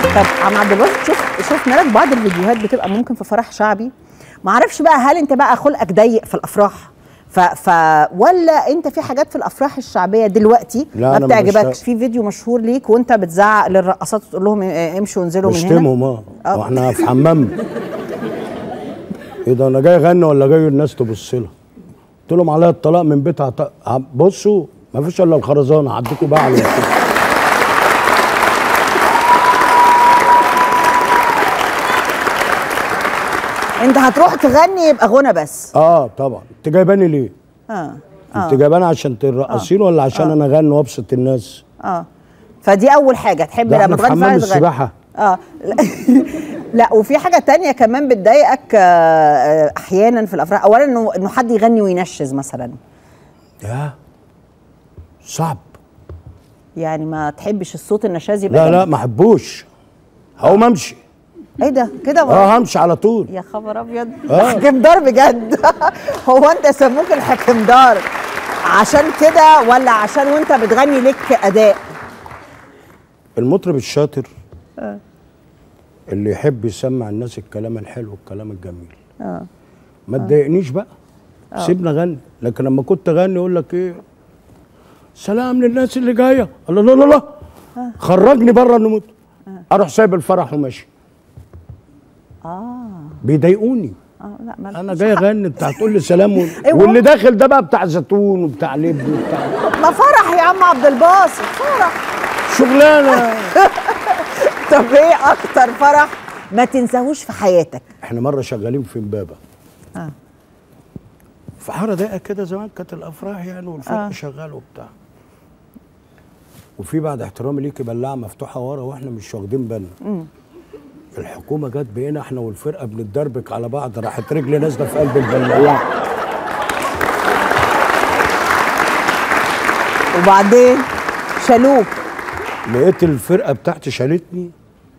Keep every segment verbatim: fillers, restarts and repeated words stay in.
طب عم عبد الباسط، شوف شفنا لك بعض الفيديوهات بتبقى ممكن في فرح شعبي، ما اعرفش بقى هل انت بقى خلقك ضيق في الافراح ف... ف ولا انت في حاجات في الافراح الشعبيه دلوقتي ما بتعجبكش؟ في فيديو مشهور ليك وانت بتزعق للرقصات وتقول لهم امشوا وانزلوا من هنا. بشتمهم اه واحنا في حمام. ايه ده، انا جاي اغني ولا جاي الناس تبص لها؟ قلت لهم عليا الطلاق من بيت عط... بصوا ما فيش الا الخرزانه، عديكوا بقى على انت هتروح تغني يبقى غنى بس؟ اه طبعا. انت جايباني ليه؟ اه اه انت جايباني عشان ترقصين ولا عشان آه. انا اغني وابسط الناس؟ اه فدي اول حاجه تحب لما تغني حمام السباحه. اه لا وفي حاجه تانية كمان بتضايقك احيانا في الافراح، اولا انه انه حد يغني وينشز مثلا. يا صعب يعني ما تحبش الصوت النشاز يبقى؟ لا لا ما احبوش، هقوم امشي. ايه ده كده؟ اه همشي على طول. يا خبر ابيض، آه. حكمدار بجد. هو انت سموك الحكمدار عشان كده ولا عشان وانت بتغني لك اداء؟ المطرب الشاطر آه. اللي يحب يسمع الناس الكلام الحلو والكلام الجميل. اه ما تضايقنيش بقى، آه. سيبنا غني. لكن لما كنت اغني يقول لك ايه، سلام للناس اللي جايه، الله لا لا لا آه. خرجني بره النموذج. آه. اروح سايب الفرح وماشي. اه بيضايقوني. اه لا انا جاي اغني، انت هتقول لي سلام و... واللي داخل ده بقى بتاع زيتون وبتاع لب وبتاع. ما فرح يا عم عبد الباسط، فرح شغلانه. طب ايه اكتر فرح ما تنساهوش في حياتك؟ احنا مره شغالين في امبابه اه في حاره ضيقه كده، زمان كانت الافراح يعني والفرق آه. شغال وبتاع، وفي بعد احترامي ليكي بلاعه مفتوحه ورا واحنا مش واخدين بالنا. الحكومه جت بقينا احنا والفرقه بنتدربك على بعض، راحت رجلي نازله في قلب البلاعه. وبعدين شالوك، لقيت الفرقه بتاعتي شالتني،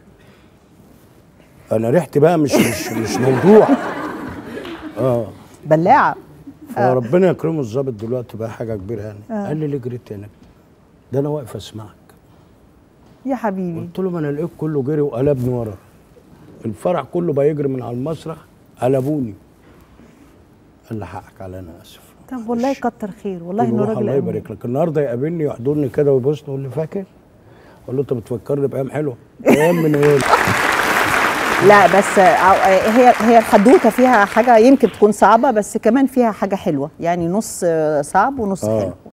انا ريحتي بقى مش مش مش موضوع. اه بلاعه. فربنا يكرمه الظابط دلوقتي بقى حاجه كبيره يعني. آه. قال لي ليه جريت هناك؟ ده انا واقف اسمعك يا حبيبي. قلت له ما انا لقيت كله جري وقلبني ورا، الفرح كله بيجري من على المسرح، قلبوني. قال لي حقك على، انا اسف. طب والله كتر خير، والله انه راجل الله يبارك لك. النهارده يقابلني يحضني كده ويبوسني ويقول لي فاكر؟ اقول له انت بتفكرني بايام حلوه. ايام من ايه؟ لا بس هي هي الحدوته فيها حاجه يمكن تكون صعبه، بس كمان فيها حاجه حلوه، يعني نص صعب ونص آه. حلو.